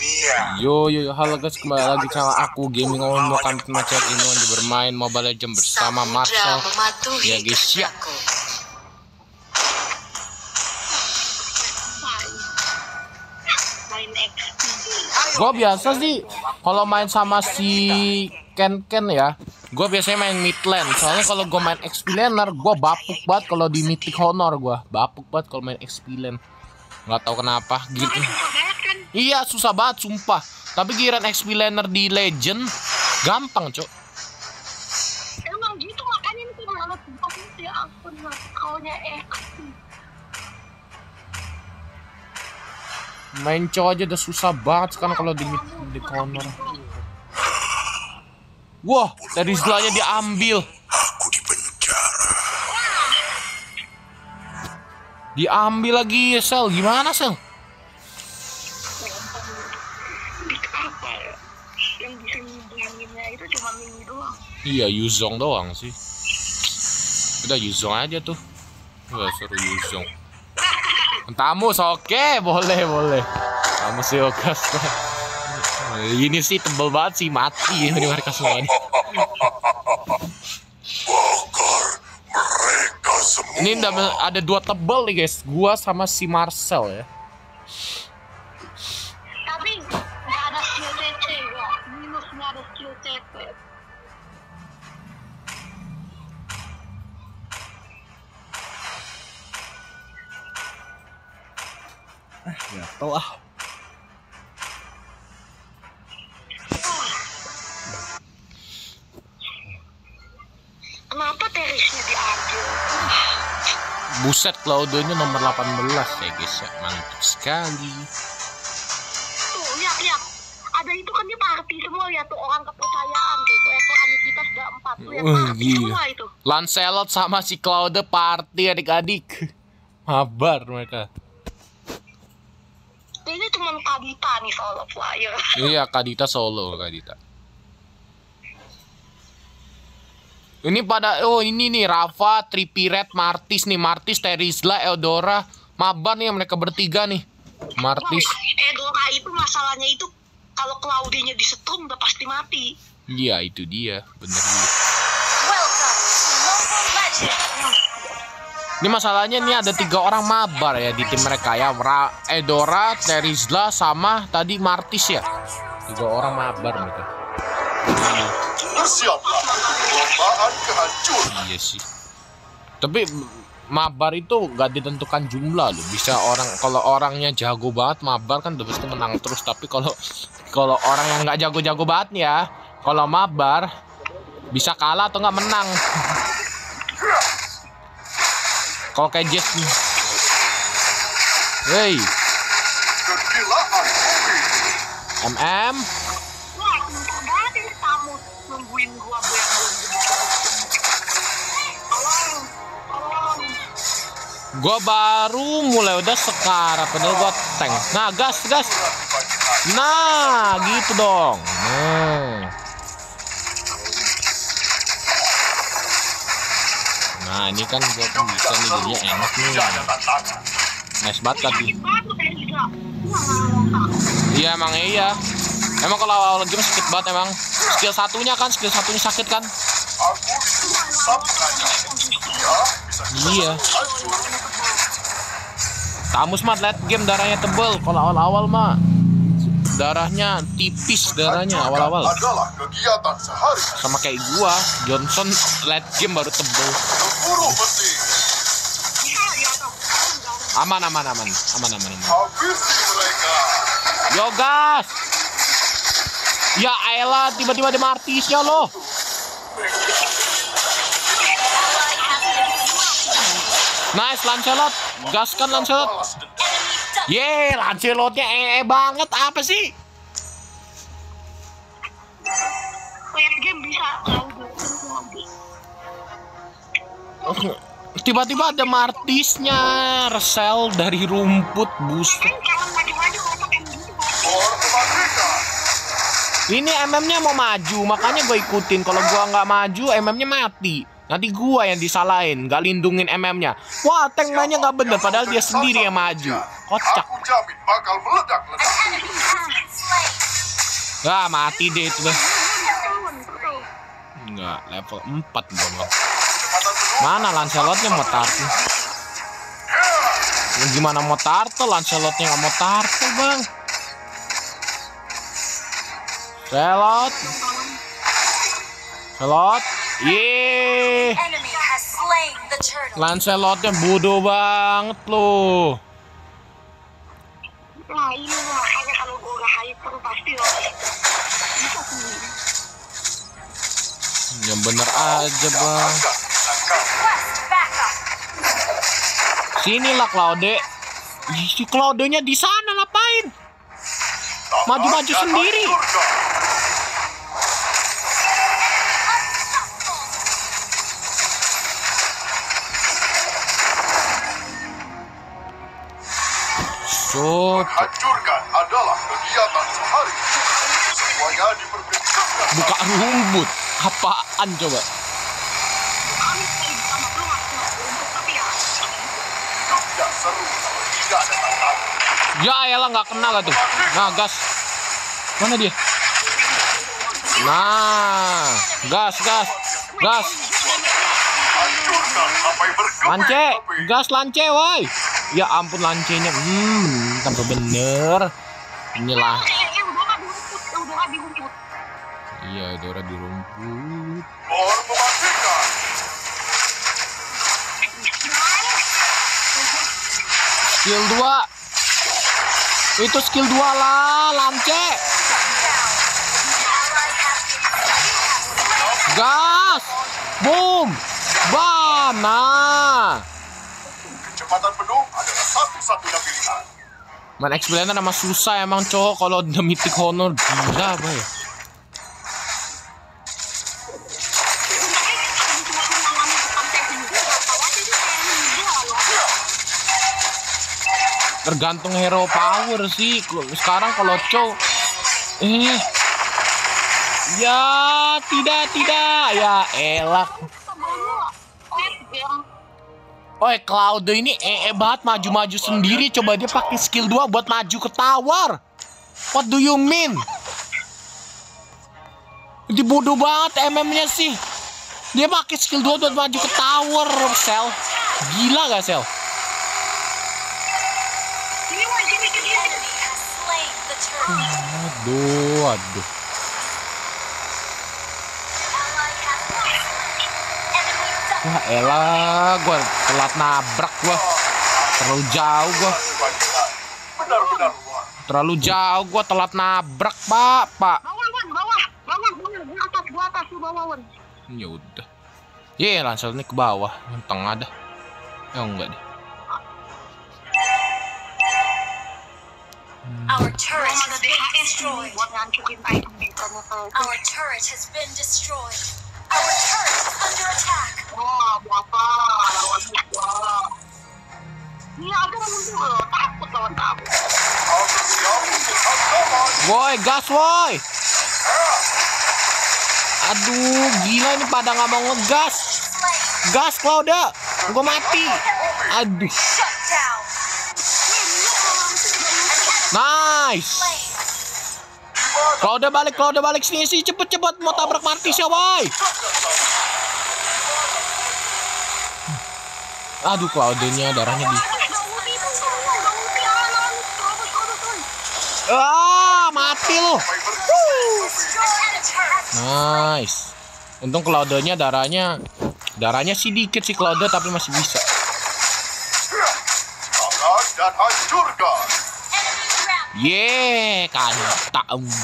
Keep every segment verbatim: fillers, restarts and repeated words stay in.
Yo yo yo, halo guys, kembali lagi sama aku Gaming Ono. Kami macam ini lagi bermain Mobile Legends bersama Marcel. Ya guys ya. Gue biasa sih kalau main sama si Ken Ken ya, gue biasanya main mid lane. Soalnya kalau gue main X P laner, gue bapuk banget kalau di Mythic Honor. Gue bapuk banget kalau main X P lane. Nggak tahu kenapa gitu. Iya susah banget sumpah. Tapi giliran X P laner di Legend gampang cok. Emang gitu makanya itu malah banget ya ampun kaunya eh. Main cowok aja udah susah banget sekarang kalau di di corner. Wah, dari sebelahnya diambil. Aku di penjara. Diambil lagi Sel, gimana Sel? Apa ya? Yang bisa ngimbanginnya itu cuma Mini doang. Iya, Yuzong doang sih. Udah Yuzong aja tuh. Udah suruh Yuzong. Tamus oke, boleh boleh. Tamus sih oke. Ini sih tebel banget sih, mati ini mereka semua ini. Bakar mereka semua. Ini ada dua tebel nih guys, gua sama si Marcel ya. Tapi nggak ada skill C C ya, minus nggak ada skill C C. Ya tau ah. Kenapa terisnya diambil? Buset, Claudio-nya nomor delapan belas ya guys ya, mantap sekali. Tuh lihat lihat, ada itu kan di party semua ya tuh orang kepercayaan tuh. Level Anikitas udah empat tuh ya Uh, party gila. semua itu. Lancelot sama si Claude party adik-adik. Mabar mereka. Ini cuma Kadita nih solo player. Iya, Kadita solo, Kadita. Ini pada, oh ini nih, Rafa, Tripiret, Martis nih, Martis, Terizla, Eudora, mabar nih mereka bertiga nih. Martis. Eudora itu masalahnya itu kalau Claudia-nya disetrum udah pasti mati. Iya, itu dia, bener dia. Ini masalahnya nih ada tiga orang mabar ya di tim mereka ya. Ra Eudora, Terizla, sama tadi Martis ya. Tiga orang mabar mereka. Bersiaplah perlombaan kehancuran. Iya sih. Tapi mabar itu gak ditentukan jumlah loh. Bisa orang, kalau orangnya jago banget mabar kan udah pasti menang terus. Tapi kalau kalau orang yang nggak jago-jago banget nih ya, kalau mabar bisa kalah atau nggak menang. Kalau kayak Jess nih. Hey. Kegilaan bumi. M M. Wah, bentar banget ini tamu nungguin gua gue yang tolong, tolong. Gua baru mulai udah sekarat padahal gua tank. Nah, gas, gas. Nah, gitu dong. Nah. Nah, ini kan gua kan bisa nih jadinya enak nih. Nice banget tadi. Batu dari juga. Iya, emang iya. Emang kalau awal game sakit banget emang. Skill satunya kan, skill satunya sakit kan? Aku disuruh sabukanya. Ya, bisa Iya. hancur. Tamus mah late game darahnya tebel. Kalau awal-awal mah darahnya tipis darahnya awal-awal. Adalah kegiatan sehari. Sama kayak gua, Johnson late game baru tebel. Berburu besi. Aman aman aman aman aman aman. Habisi mereka. Yo gas. Ya elah, tiba-tiba ada Martis ya lo. Nice Lancelot. Gaskan Lancelot. Ye, Lancelotnya ee banget apa sih? Player game bisa Tiba-tiba ada Martisnya, Resel dari rumput bus. kan jangan maju-maju kalau pakai gitu. Bor kemerdekaan. Ini M M-nya mau maju, makanya gue ikutin. Kalau gua nggak maju, M M-nya mati. Nanti gua yang disalahin, nggak lindungin M M-nya. Wah, tank mainnya nggak bener, padahal dia sendiri yang maju. Kocak. Aku jamin bakal meledak-ledak. Ah, mati deh itu deh. Lawan, betul. Enggak, level empat dong. Kecepatan penuh. Mana Lancelotnya mau turtle? Ya, gimana mau turtle? Lancelotnya nggak mau turtle, Bang. Selot. Selot. Yeay. Enemy has slain the turtle. Lancelotnya bodoh banget loh. Nah ini makanya kalau gue udah hyper pasti lo bisa sendiri. Ya bener aja, Bang. Request backup. Sinilah Claude. Ih, si Claudenya di sana ngapain? Maju-maju Dan sendiri. hancurkan. So, Hancurkan adalah kegiatan sehari. Semuanya diperbincangkan. buka rumput. Apaan coba? Kami sekali bersama lo masih untuk tapi ya. Tidak seru kalau tidak ada tantangan. Ya elah nggak kena lah tuh. Nah, gas. Mana dia? Nah, gas, gas, gas. Hancurkan sampai berkeping. Lance, gas lance, woi. Ya ampun lancenya. Hmm, tambah bener. Inilah. Eh eh udah nggak dirumput, eh, udah nggak dirumput. Iya, Dora di rumput. Bor mematikan. Skill dua. Itu skill dua lah, lance. Gas. Boom. Bam. Nah. Kecepatan penuh adalah satu-satunya pilihan. Main Explainer sama susah emang cowok kalau udah Mythic Honor gila apa ya? Tergantung hero power sih. Sekarang kalau cow eh ya tidak tidak ya elak. Oh, Cloud ini ee banget maju-maju sendiri. Coba dia pakai skill dua buat maju ke tower. What do you mean? Dia bodoh banget M M-nya sih. Dia pakai skill dua buat maju ke tower, Sel. Gila gak, Sel? Enemy has slain the turtle. Aduh, aduh. Ally has slain. Enemy double. Wah, elah, gua telat nabrak gua. Terlalu jauh gua. Kebanyakan. Benar-benar luar. Terlalu jauh gua telat nabrak, Pak. Pak. Bawah, Wan, bawah, bawah, bawah, di atas, di atas, di bawah, Wan. Ya udah. Ye, Lancel ini ke bawah, yang tengah dah. Ya enggak deh. Our turret Belum ada has D been H S destroyed. buat ngancurin item di sana ke Our turret has been destroyed. Our turret is under attack. wah, berapa lawan gua. Iya, ada muncul loh, takut lawan kamu. Kau bersiap untuk hantaman. Woi, gas woi. Aduh, gila ini pada nggak mau ngegas. Slain. Gas, Claudia. Gua mati. Aduh. Shut down. Nice. Slain. Claudia balik, Claudia balik sini sih. Cepet-cepet mau tabrak Martis ya, woi. Aduh, Claudia-nya darahnya di. Ah, mati lu. Destroyed a turret. Nice. Untung Claudia-nya darahnya darahnya sih dikit sih Claudia tapi masih bisa. Tangan dan hancurkan. Enemy ground. Ye, kanta.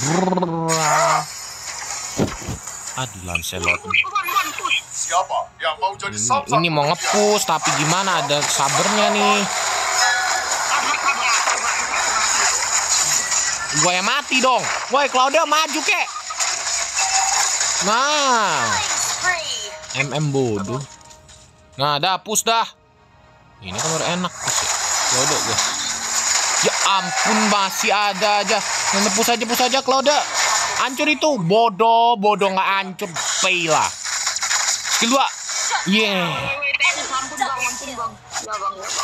Aduh, Lancelot. Siapa yang mau jadi Ini, samsak ini mau dunia? nge-push tapi gimana ada sabernya nih. Gua yang mati dong. Woi, Claudia maju kek. Nah, Killing spree. M M bodoh. Nah, dah push dah. Ini kan baru enak push ya. Claudia guys. Ya ampun, masih ada aja. Yang push aja, push aja Claudia. Hancur itu. Bodoh, bodoh nggak hancur. Pay lah. Skill dua. Yeah.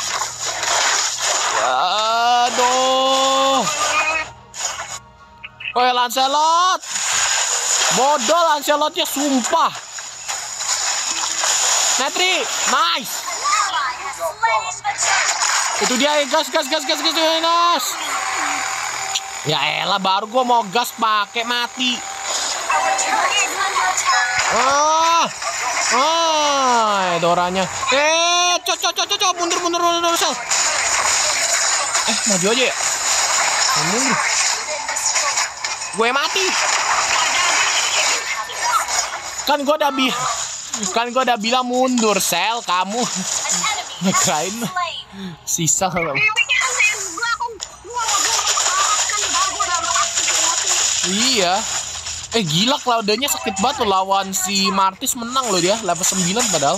Aduh. Woi Lancelot. Bodoh Lancelotnya sumpah. Netri, nice. Ally has slain the dragon. Itu dia gas gas gas gas gas gas. Ya elah baru gua mau gas pakai mati. Our turret is under attack. Ah. Ah, Doranya. Eh, cok cok cok cok mundur mundur mundur sel. Eh, maju aja ya. Mundur. Gue mati. Kan gue udah bi kan gue udah bilang mundur sel kamu. Ngekain sisa kalau. Iya. Eh gila Claudenya sakit banget loh, lawan si Martis menang loh dia level sembilan padahal.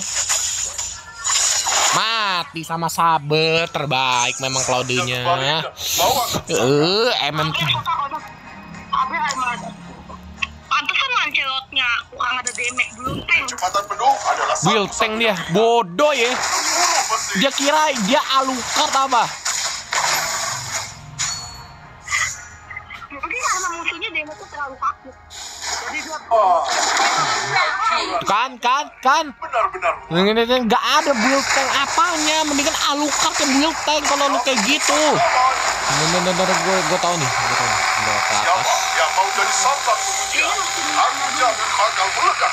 Mati sama Saber terbaik memang Claudenya. Eh, M M T. Pantesan Lancelotnya kurang ada damage dulu tank. Kecepatan penuh adalah Build tank dia. Bodoh ya. Dia kira dia Alucard apa? Mungkin karena musuhnya damage-nya terlalu sakit. Jadi dia Oh, Kan kan kan. benar-benar. Ini nggak ada build tank apanya. Mendingan Alucard yang build tank kalau lu kayak gitu. Bener bener gue gue tahu nih. Gue tahu nih. Gue ke atas. Siapa yang mau jadi santan kemudian? Aku jamin bakal meledak.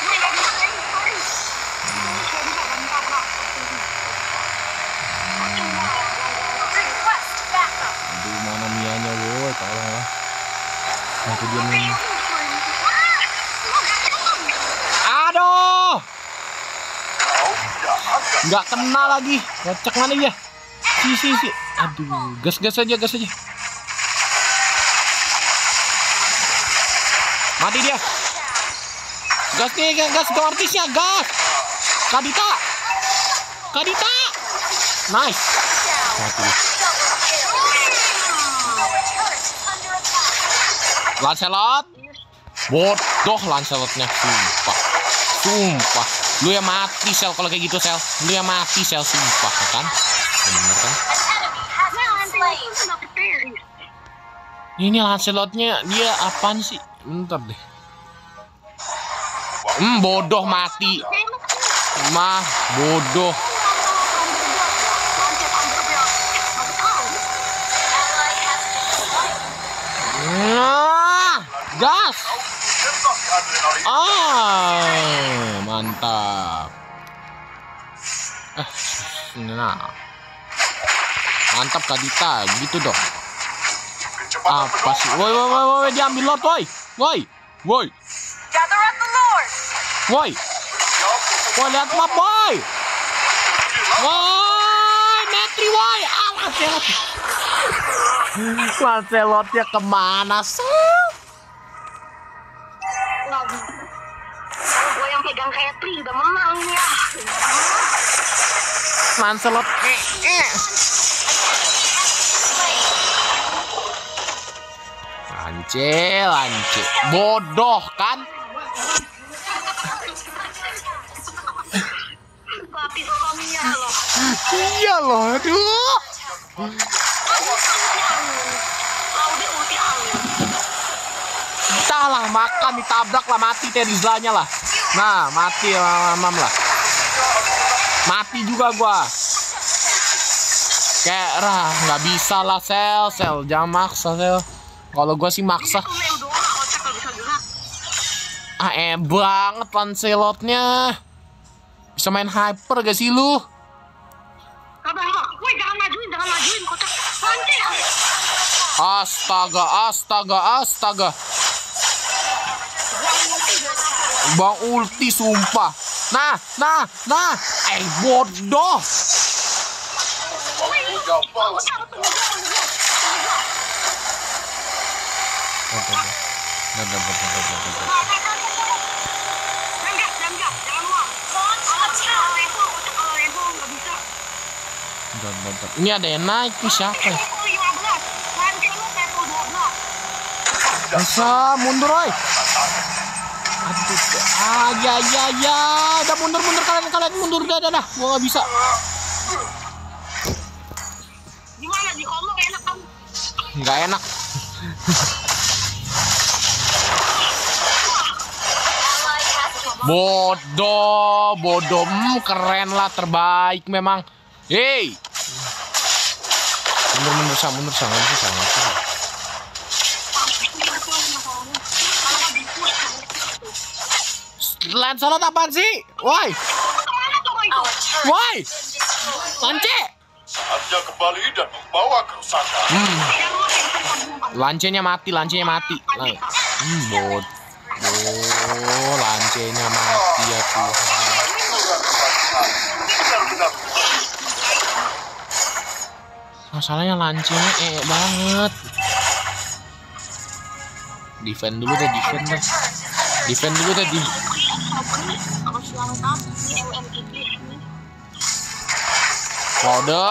Request backup. Aduh mana Mianya woi tolong lah. Nah itu dia nih. Aduh. Kau tidak akan Nggak kena lagi. Kocak mana dia? Si si si. Aduh gas gas aja gas aja. Mati dia. Gas nih gas gas ke artisnya gas. Kadita. Kadita. Nice. Mati. Our turret is under attack. Lancelot. Bodoh Lancelotnya sumpah. Sumpah. Lu yang mati sel kalau kayak gitu sel. Lu yang mati sel sumpah kan? Bener kan? An enemy has been slain. Ini Lancelotnya dia apaan sih? Bentar deh. Hmm bodoh mati. Mah bodoh. Ally has been slain. Nah, gas. sensasi adrenalin. Ah, mantap. Eh, nah. Mantap Kadita, gitu dong. Kecepatan Apa penuh sih? Woi, woi, woi, woi, diambil Lord, woi. Woi, woi, Gather up the Lord. woi. Woi, lihat map, woi. Woi, Netri, woi. Ah, Lancelot. Lancelotnya kemana sih? Gue yang pegang Katri udah menang ya. Lancelot. Eh, eh. Lance, lance. Bodoh kan? Tapi suaminya loh. Iya loh, aduh. Laude ulti angin. Salah makan ditabrak lah mati Terizlanya lah. Nah mati mamam lah. Mati juga gua. Kayak rah nggak bisa lah sel sel jangan maksa sel. Kalau gua sih maksa. Itu main doang kocak gak bisa gerak. Ah eh banget Lancelotnya. Bisa main hyper gak sih lu? Sabar sabar. Woi jangan majuin jangan majuin kocak. Lance. Astaga astaga astaga. Bang ulti sumpah. Nah, nah, nah. Eh bodoh. Jangan jangan jangan luang. Launch attack. Level kocak kalau level nggak bisa. Ini ada yang naik nih siapa ya? Level lima belas. Lance lu level dua belas. Bisa mundur oi. Aduh, ah ya ya ya, udah mundur mundur kalian kalian mundur dah dah dah, gua nggak bisa. Gimana di Ono enak kan? Nggak enak. Bodoh, bodoh, hmm, keren lah, terbaik memang. Hei, mundur mundur sang, mundur sang, mundur sang, mundur sang. Lancelot apaan sih? Woi, Our turret woi, has been destroyed. lance. Saatnya kembali dan membawa kerusakan. Hmm. Lancenya mati, lancenya mati. Lah, hmm, bodoh, lancenya mati ya Tuhan. Benar-benar Masalahnya lancenya eh banget. Defend dulu deh, defend deh. Defend dulu deh di. Harus lengkap di M M T P ini. Kode.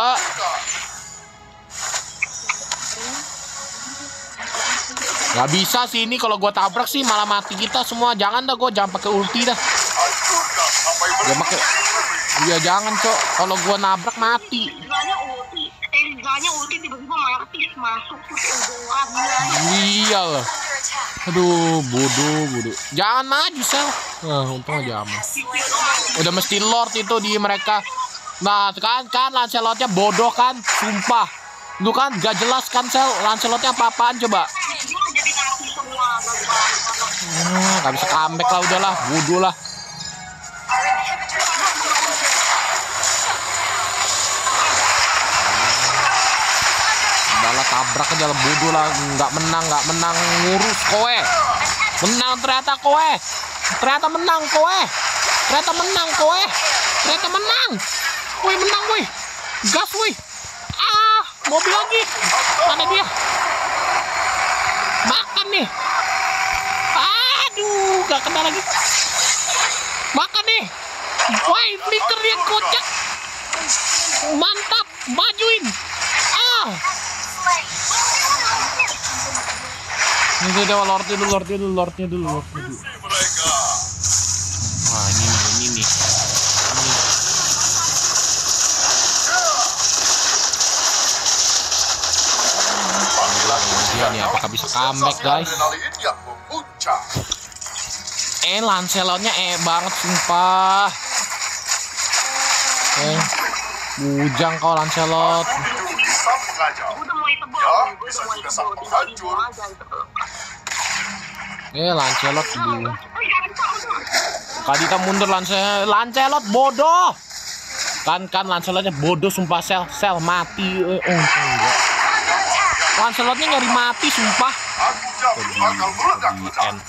Gak bisa sih ini kalau gua tabrak sih malah mati kita semua. Jangan dah, gua jangan pakai ulti dah. hancurkan sampai Dia pakai. Iya jangan cok. Kalau gua nabrak mati. Liganya ulti, eh liganya ulti tiba-tiba Martis masuk terus udah Iya lah. Under attack. Aduh, bodoh, bodoh. Jangan maju sel. Nah, untung aja aman. Udah mesti lord itu di mereka. Nah, kan kan Lancelotnya bodoh kan, sumpah. Lu kan gak jelas kan sel, Lancelotnya apa-apaan coba. jadi napi semua. Hmm, gak bisa comeback lah, udahlah, bodoh lah. Our inhibitors are Udahlah, tabrak aja lah, bodoh lah. Nggak menang, nggak menang ngurus kowe. Menang ternyata kowe. Ternyata menang kowe. Ternyata menang kowe. Ternyata menang. Woi menang woi. Gas woi. Ah, mobil lagi. Mana dia? Makan nih. Aduh, gak kena lagi. Makan nih. Woi, flicker dia kocak. Mantap, majuin. Ah. Ini dia lordnya dulu, lordnya dulu, lordnya dulu, lordnya dulu. mereka. Wah, ini nih, ini nih. Ini. Dia nih, apakah bisa comeback guys? Adrenalin yang memuncak. Eh, Lancelotnya eh banget sumpah. Eh, bujang kau Lancelot. Hidup bisa mengajak. Gue udah mulai tebel. Ya, Gue bisa udah mulai juga tebel. sampai Tinggal hancur. dibuang aja gitu. Eh, Lancelot dulu. Oh, jangan mundur. Tadi kita mundur Lancelot, Lancelot bodoh. Kan kan Lancelotnya bodoh sumpah sel sel mati. Eh, oh, enggak. Lancelotnya nyari mati sumpah. Aku jamin bakal meledak-ledak. End.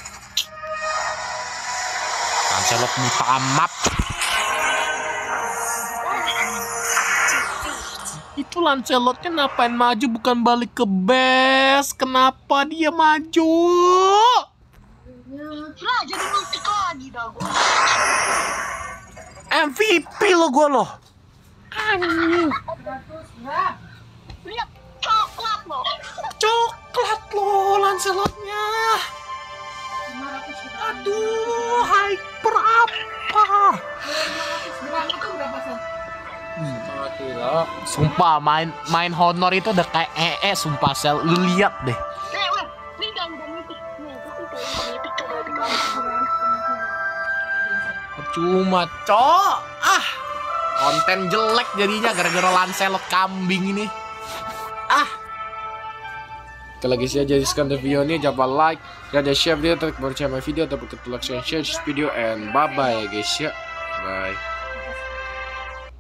Lancelot mutamat. Itu Lancelotnya ngapain maju bukan balik ke base? Kenapa dia maju? Nah, jadi multik lagi dah gue. M V P lo gue loh. Anjing. Lihat coklat loh. Coklat lo Lancelotnya. Aduh, hyper apa? Sumpah main main honor itu udah kayak ee sumpah sel. Lu lihat deh. Eh, weh, ini jangan jangan mitik. Nih, itu tuh mitik tuh dari kamu. Cuma cok. Ah. Konten jelek jadinya gara-gara Lancelot kambing ini. Ah. Kalau guys ya, jadi sekian video ini, jangan lupa like, dan share video, terus baru video, dapat like, share this video, and bye bye guys ya, bye.